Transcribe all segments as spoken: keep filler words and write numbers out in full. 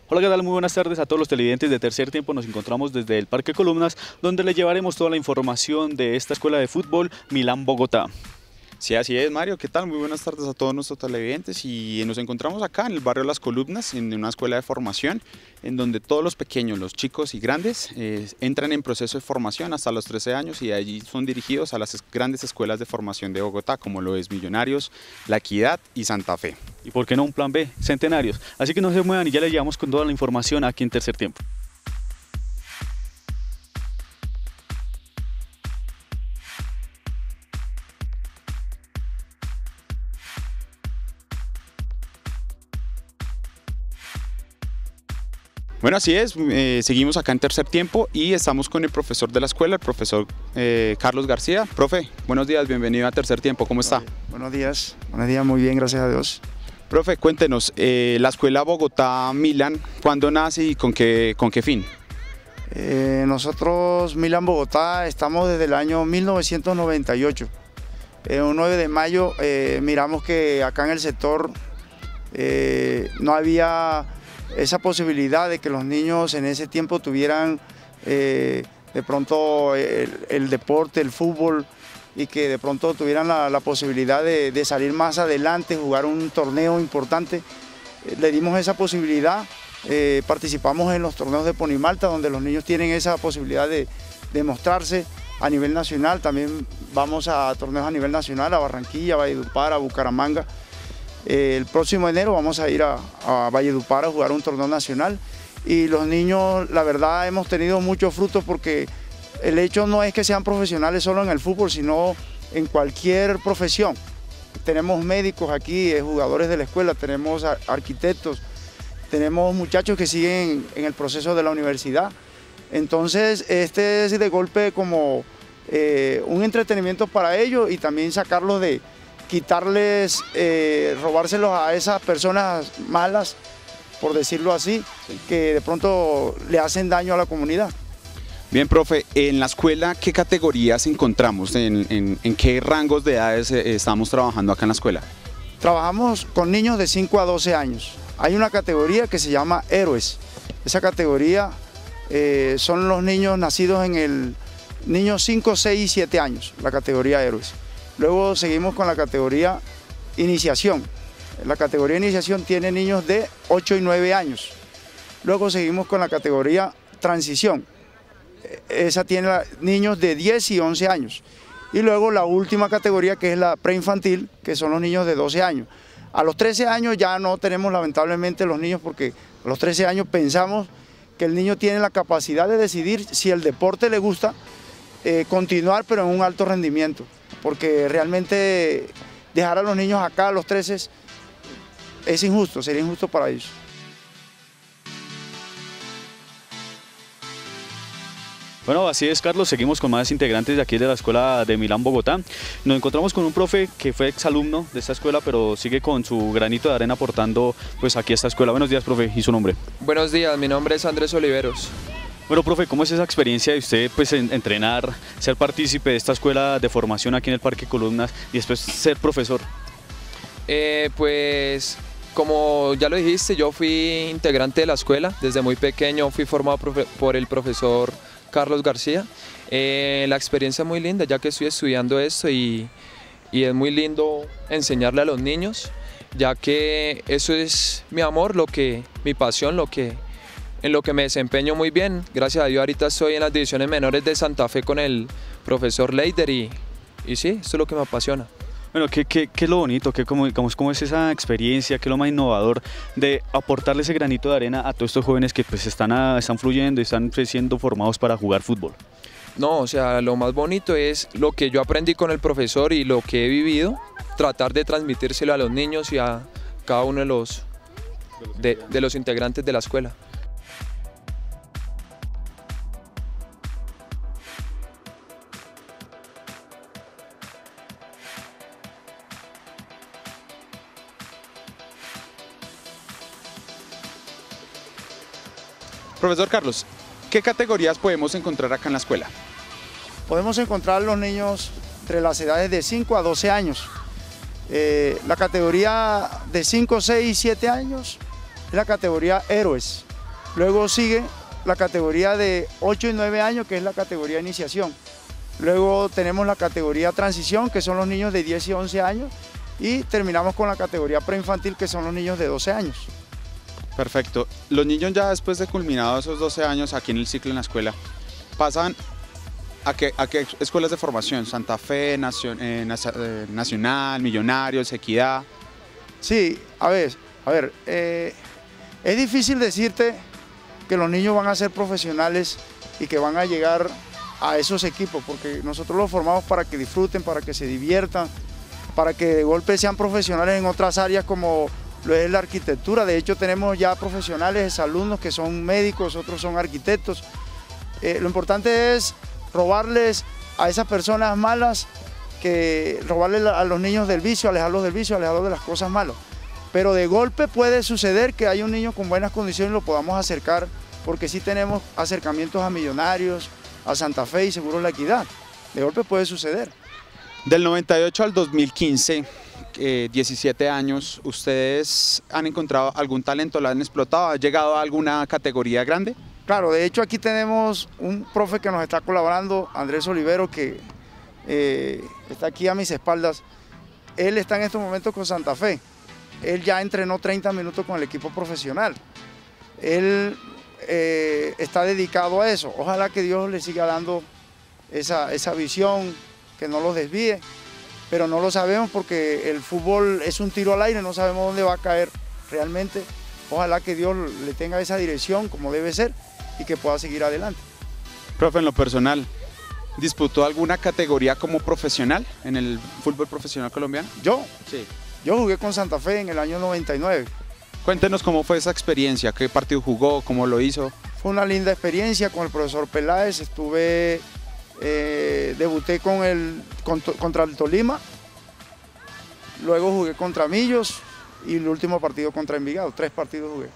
Hola, ¿qué tal? Muy buenas tardes a todos los televidentes de Tercer Tiempo. Nos encontramos desde el Parque Columnas, donde les llevaremos toda la información de esta escuela de fútbol Milán Bogotá. Sí, así es, Mario. ¿Qué tal? Muy buenas tardes a todos nuestros televidentes y nos encontramos acá en el barrio Las Columnas, en una escuela de formación, en donde todos los pequeños, los chicos y grandes, eh, entran en proceso de formación hasta los trece años y allí son dirigidos a las es grandes escuelas de formación de Bogotá, como lo es Millonarios, La Equidad y Santa Fe. ¿Y por qué no un plan B? Centenarios. Así que no se muevan y ya les llevamos con toda la información aquí en Tercer Tiempo. Bueno, así es, eh, seguimos acá en Tercer Tiempo y estamos con el profesor de la escuela, el profesor eh, Carlos García. Profe, buenos días, bienvenido a Tercer Tiempo, ¿cómo está? Buenos días, buenos días, muy bien, gracias a Dios. Profe, cuéntenos, eh, la escuela Bogotá Milán, ¿cuándo nace y con qué, con qué fin? Eh, nosotros, Milán Bogotá, estamos desde el año mil novecientos noventa y ocho. Eh, un nueve de mayo eh, miramos que acá en el sector eh, no había esa posibilidad de que los niños en ese tiempo tuvieran eh, de pronto el, el deporte, el fútbol, y que de pronto tuvieran la, la posibilidad de, de salir más adelante, jugar un torneo importante. Eh, le dimos esa posibilidad, eh, participamos en los torneos de Ponimalta, donde los niños tienen esa posibilidad de, de mostrarse a nivel nacional. También vamos a torneos a nivel nacional, a Barranquilla, a Valledupar, a Bucaramanga. El próximo enero vamos a ir a, a Valledupar a jugar un torneo nacional y los niños, la verdad, hemos tenido muchos frutos porque el hecho no es que sean profesionales solo en el fútbol, sino en cualquier profesión. Tenemos médicos aquí, jugadores de la escuela, tenemos arquitectos, tenemos muchachos que siguen en el proceso de la universidad. Entonces, este es de golpe como eh, un entretenimiento para ellos y también sacarlos de quitarles, eh, robárselos a esas personas malas, por decirlo así, sí, que de pronto le hacen daño a la comunidad. Bien, profe, en la escuela, ¿qué categorías encontramos? ¿En, en, en qué rangos de edades eh, estamos trabajando acá en la escuela? Trabajamos con niños de cinco a doce años. Hay una categoría que se llama Héroes. Esa categoría eh, son los niños nacidos en el niños cinco, seis y siete años, la categoría Héroes. Luego seguimos con la categoría Iniciación. La categoría Iniciación tiene niños de ocho y nueve años. Luego seguimos con la categoría Transición. Esa tiene niños de diez y once años. Y luego la última categoría, que es la preinfantil, que son los niños de doce años. A los trece años ya no tenemos lamentablemente los niños, porque a los trece años pensamos que el niño tiene la capacidad de decidir si el deporte le gusta, eh, continuar pero en un alto rendimiento. Porque realmente dejar a los niños acá a los trece es injusto, sería injusto para ellos. Bueno, así es, Carlos, seguimos con más integrantes de aquí de la escuela de Milán Bogotá. Nos encontramos con un profe que fue exalumno de esta escuela, pero sigue con su granito de arena aportando pues aquí a esta escuela. Buenos días, profe, y su nombre. Buenos días, mi nombre es Andrés Oliveros. Bueno, profe, ¿cómo es esa experiencia de usted pues, en, entrenar, ser partícipe de esta escuela de formación aquí en el Parque Columnas y después ser profesor? Eh, pues, como ya lo dijiste, yo fui integrante de la escuela. Desde muy pequeño fui formado por el profesor Carlos García. Eh, la experiencia es muy linda, ya que estoy estudiando esto y, y es muy lindo enseñarle a los niños, ya que eso es mi amor, lo que, mi pasión, lo que... en lo que me desempeño muy bien. Gracias a Dios ahorita estoy en las divisiones menores de Santa Fe con el profesor Leider y, y sí, esto es lo que me apasiona. Bueno, ¿qué, qué, qué es lo bonito? ¿Qué, cómo, digamos, ¿Cómo es esa experiencia? ¿Qué es lo más innovador de aportarle ese granito de arena a todos estos jóvenes que pues, están, a, están fluyendo y están siendo formados para jugar fútbol? No, o sea, lo más bonito es lo que yo aprendí con el profesor y lo que he vivido, tratar de transmitírselo a los niños y a cada uno de los, de, de los integrantes de la escuela. Profesor Carlos, ¿qué categorías podemos encontrar acá en la escuela? Podemos encontrar los niños entre las edades de cinco a doce años. Eh, la categoría de cinco, seis y siete años es la categoría Héroes. Luego sigue la categoría de ocho y nueve años, que es la categoría de iniciación. Luego tenemos la categoría transición, que son los niños de diez y once años. Y terminamos con la categoría preinfantil, que son los niños de doce años. Perfecto. Los niños ya después de culminados esos doce años aquí en el ciclo en la escuela, pasan a qué, a qué escuelas de formación, Santa Fe, Nacion, eh, Nacional, Millonarios, Equidad. Sí, a ver, a ver, eh, es difícil decirte que los niños van a ser profesionales y que van a llegar a esos equipos, porque nosotros los formamos para que disfruten, para que se diviertan, para que de golpe sean profesionales en otras áreas como lo es la arquitectura. De hecho tenemos ya profesionales, alumnos que son médicos, otros son arquitectos. Eh, lo importante es robarles a esas personas malas, que robarles a los niños del vicio, alejarlos del vicio, alejarlos de las cosas malas. Pero de golpe puede suceder que haya un niño con buenas condiciones y lo podamos acercar, porque sí tenemos acercamientos a Millonarios, a Santa Fe y Seguros La Equidad. De golpe puede suceder. Del noventa y ocho al dos mil quince, eh, diecisiete años, ¿ustedes han encontrado algún talento, lo han explotado? ¿Ha llegado a alguna categoría grande? Claro, de hecho aquí tenemos un profe que nos está colaborando, Andrés Olivero, que eh, está aquí a mis espaldas. Él está en estos momentos con Santa Fe. Él ya entrenó treinta minutos con el equipo profesional. Él eh, está dedicado a eso. Ojalá que Dios le siga dando esa, esa visión, que no los desvíe, pero no lo sabemos porque el fútbol es un tiro al aire, no sabemos dónde va a caer realmente. Ojalá que Dios le tenga esa dirección como debe ser y que pueda seguir adelante. Profe, en lo personal, ¿disputó alguna categoría como profesional en el fútbol profesional colombiano? ¿Yo? Sí. Yo jugué con Santa Fe en el año noventa y nueve. Cuéntenos cómo fue esa experiencia, qué partido jugó, cómo lo hizo. Fue una linda experiencia con el profesor Peláez, estuve... Eh, debuté con el, contra, contra el Tolima, luego jugué contra Millos y el último partido contra Envigado, tres partidos jugué.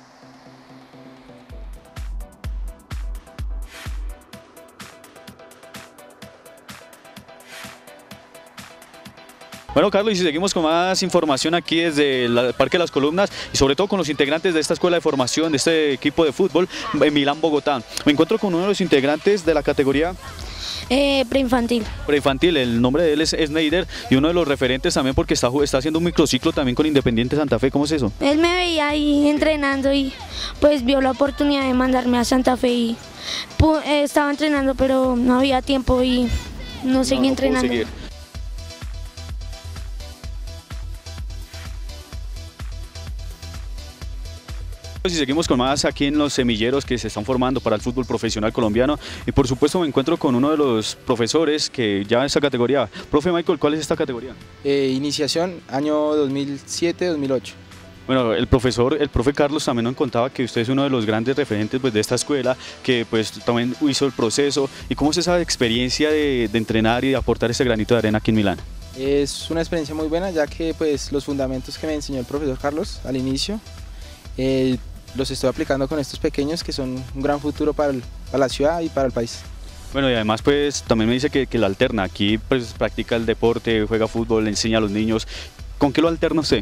Bueno, Carlos, y si seguimos con más información aquí desde el Parque de las Columnas y sobre todo con los integrantes de esta escuela de formación, de este equipo de fútbol en Milán, Bogotá. Me encuentro con uno de los integrantes de la categoría Eh, preinfantil. Preinfantil, el nombre de él es Sneider y uno de los referentes también porque está, está haciendo un microciclo también con Independiente Santa Fe. ¿Cómo es eso? Él me veía ahí entrenando y pues vio la oportunidad de mandarme a Santa Fe y eh, estaba entrenando pero no había tiempo y no seguí no, no entrenando. Seguir. Y seguimos con más aquí en los semilleros que se están formando para el fútbol profesional colombiano y por supuesto me encuentro con uno de los profesores que ya en esta categoría. Profe Michael, ¿cuál es esta categoría? Eh, iniciación, año dos mil siete dos mil ocho. Bueno, el profesor, el profe Carlos también nos contaba que usted es uno de los grandes referentes pues, de esta escuela, que pues también hizo el proceso. ¿Y cómo es esa experiencia de, de entrenar y de aportar ese granito de arena aquí en Milán? Es una experiencia muy buena, ya que pues los fundamentos que me enseñó el profesor Carlos al inicio, eh, los estoy aplicando con estos pequeños que son un gran futuro para, el, para la ciudad y para el país. Bueno, y además pues también me dice que, que la alterna, aquí pues practica el deporte, juega fútbol, le enseña a los niños. ¿Con qué lo alterna usted?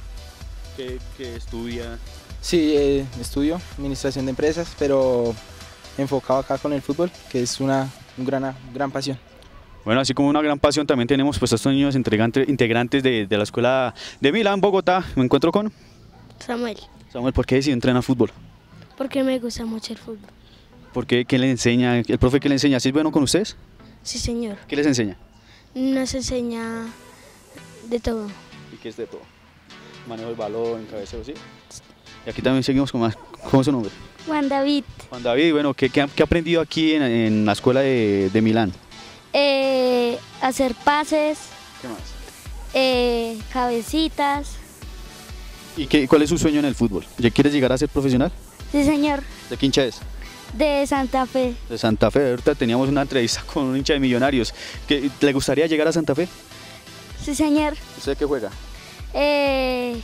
¿Qué, qué estudia? Sí, eh, estudio administración de empresas, pero enfocado acá con el fútbol, que es una, una gran, gran pasión. Bueno, así como una gran pasión también tenemos pues a estos niños integrantes de, de la escuela de Milán, Bogotá. Me encuentro con Samuel. Samuel, ¿por qué decidió entrenar fútbol? Porque me gusta mucho el fútbol. ¿Por qué? ¿Qué le enseña? ¿El profe qué le enseña? ¿Sí es bueno con ustedes? Sí, señor. ¿Qué les enseña? Nos enseña de todo. ¿Y qué es de todo? Manejo del balón, cabeceo, ¿sí? Y aquí también seguimos con más. ¿Cómo es su nombre? Juan David. Juan David, bueno, ¿qué, qué, ha, qué ha aprendido aquí en, en la escuela de, de Milán? Eh, hacer pases. ¿Qué más? Eh, cabecitas. ¿Y qué, cuál es su sueño en el fútbol? ¿Ya quieres llegar a ser profesional? Sí, señor. ¿De qué hincha es? De Santa Fe. De Santa Fe. Ahorita teníamos una entrevista con un hincha de Millonarios. ¿Qué, ¿Le gustaría llegar a Santa Fe? Sí, señor. ¿Usted qué juega? Eh,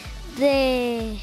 de...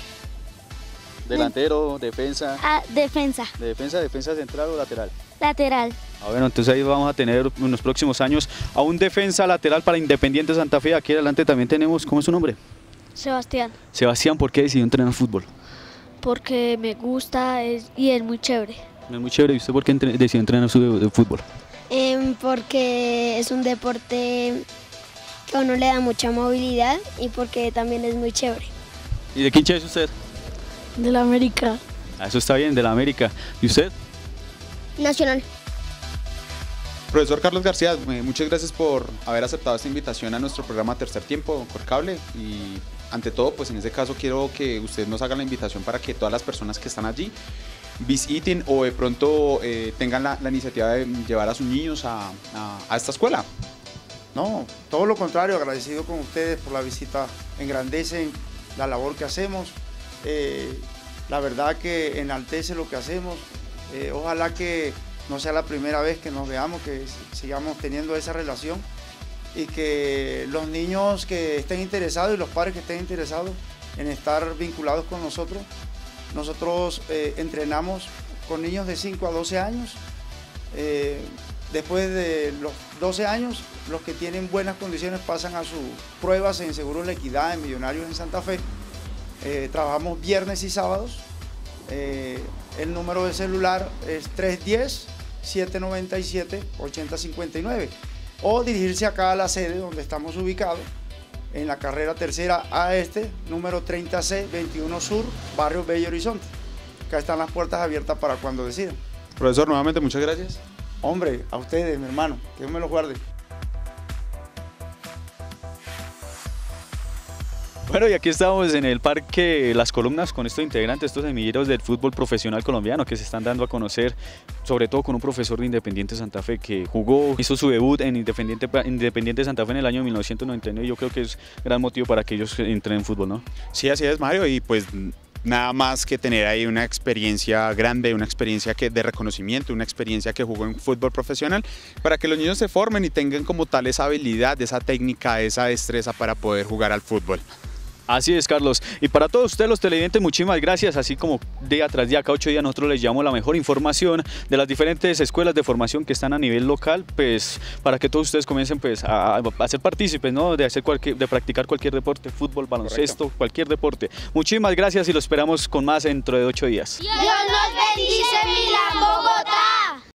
Delantero, defensa. Ah, defensa. ¿De defensa, defensa central o lateral? Lateral. Ah, bueno, entonces ahí vamos a tener en los próximos años a un defensa lateral para Independiente Santa Fe. Aquí adelante también tenemos, ¿cómo es su nombre? Sebastián. Sebastián, ¿por qué decidió entrenar fútbol? porque me gusta es- y es muy chévere. Es muy chévere. ¿Y usted por qué entre- decidió entrenar su de fútbol? Em, porque es un deporte que a uno le da mucha movilidad y porque también es muy chévere. ¿Y de qué hincha es usted? De la América. Ah, eso está bien, de la América. ¿Y usted? Nacional. Profesor Carlos García, eh, muchas gracias por haber aceptado esta invitación a nuestro programa Tercer Tiempo por Cable y ante todo, pues en este caso quiero que usted nos haga la invitación para que todas las personas que están allí visiten o de pronto eh, tengan la, la iniciativa de llevar a sus niños a, a, a esta escuela. No, todo lo contrario, agradecido con ustedes por la visita, engrandecen la labor que hacemos, eh, la verdad que enaltece lo que hacemos, eh, ojalá que no sea la primera vez que nos veamos, que sigamos teniendo esa relación y que los niños que estén interesados y los padres que estén interesados en estar vinculados con nosotros, nosotros eh, entrenamos con niños de cinco a doce años, eh, después de los doce años, los que tienen buenas condiciones pasan a sus pruebas en Seguros La Equidad, en Millonarios en Santa Fe. Eh, trabajamos viernes y sábados. Eh, el número de celular es tres uno cero, siete nueve siete, ocho cero cinco nueve o dirigirse acá a la sede donde estamos ubicados, en la carrera tercera A este, número treinta C, veintiuno Sur, barrio Bello Horizonte. Acá están las puertas abiertas para cuando decidan. Profesor, nuevamente muchas gracias. Hombre, a ustedes, mi hermano, que Dios me los guarde. Bueno, y aquí estamos en el Parque Las Columnas con estos integrantes, estos semilleros del fútbol profesional colombiano que se están dando a conocer, sobre todo con un profesor de Independiente Santa Fe que jugó, hizo su debut en Independiente, Independiente Santa Fe en el año mil novecientos noventa y nueve. Yo creo que es gran motivo para que ellos entren en fútbol, ¿no? Sí, así es, Mario, y pues nada más que tener ahí una experiencia grande, una experiencia que, de reconocimiento, una experiencia que jugó en fútbol profesional, para que los niños se formen y tengan como tal esa habilidad, esa técnica, esa destreza para poder jugar al fútbol. Así es, Carlos. Y para todos ustedes los televidentes, muchísimas gracias. Así como día tras día, cada ocho días, nosotros les llevamos la mejor información de las diferentes escuelas de formación que están a nivel local, pues para que todos ustedes comiencen pues, a, a ser partícipes, ¿no? De, hacer cualquier, de practicar cualquier deporte, fútbol, baloncesto, correcto, cualquier deporte. Muchísimas gracias y lo esperamos con más dentro de ocho días. Dios nos bendice, Milán, Bogotá.